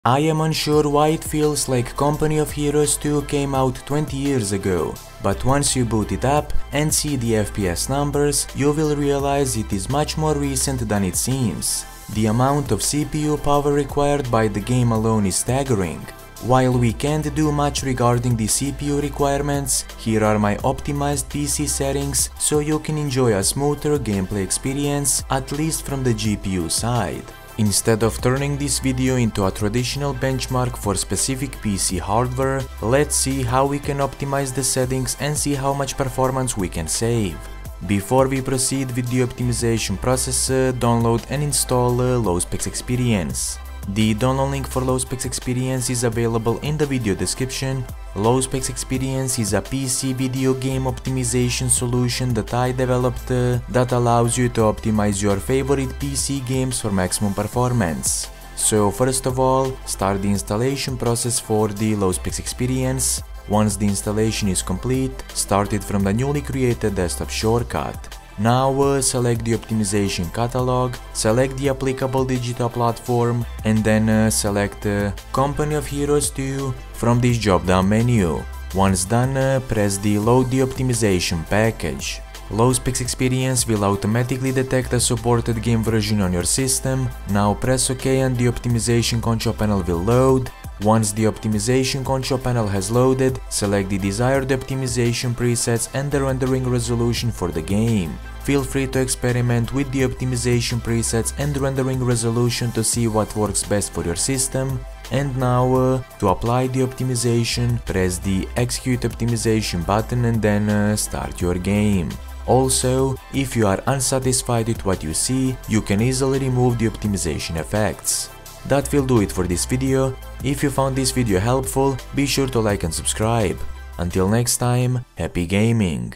I am unsure why it feels like Company of Heroes 2 came out 20 years ago, but once you boot it up and see the FPS numbers, you will realize it is much more recent than it seems. The amount of CPU power required by the game alone is staggering. While we can't do much regarding the CPU requirements, here are my optimized PC settings so you can enjoy a smoother gameplay experience, at least from the GPU side. Instead of turning this video into a traditional benchmark for specific PC hardware, let's see how we can optimize the settings and see how much performance we can save. Before we proceed with the optimization process, download and install Low Specs Experience. The download link for Low Specs Experience is available in the video description. Low Specs Experience is a PC video game optimization solution that I developed that allows you to optimize your favorite PC games for maximum performance. So first of all, start the installation process for the Low Specs Experience. Once the installation is complete, start it from the newly created desktop shortcut. Now select the optimization catalog, select the applicable digital platform, and then select Company of Heroes 2 from this drop-down menu. Once done, press the Load the optimization package. Low Specs Experience will automatically detect a supported game version on your system. Now press OK and the optimization control panel will load. Once the optimization control panel has loaded, select the desired optimization presets and the rendering resolution for the game. Feel free to experiment with the optimization presets and rendering resolution to see what works best for your system. And now, to apply the optimization, press the Execute Optimization button and then start your game. Also, if you are unsatisfied with what you see, you can easily remove the optimization effects. That will do it for this video. If you found this video helpful, be sure to like and subscribe. Until next time, happy gaming!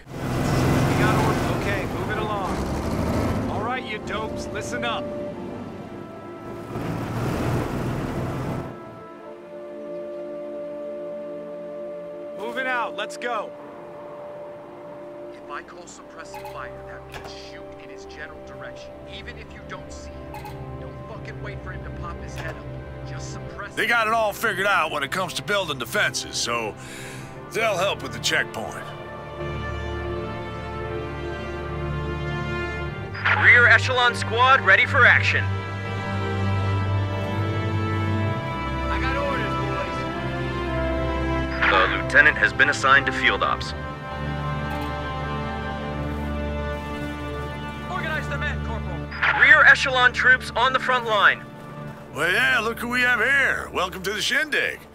We got orders, okay, move it along. Alright you dopes, listen up. Moving out, let's go. If I call suppressive fire, that means shoot in his general direction, even if you don't see him. Don't fucking wait for him to pop his head up. Just suppress him. They got it all figured out when it comes to building defenses, so they'll help with the checkpoint. Rear echelon squad ready for action. I got orders, boys. The lieutenant has been assigned to field ops. Organize the men, Corporal. Rear echelon troops on the front line. Well, yeah, look who we have here. Welcome to the shindig.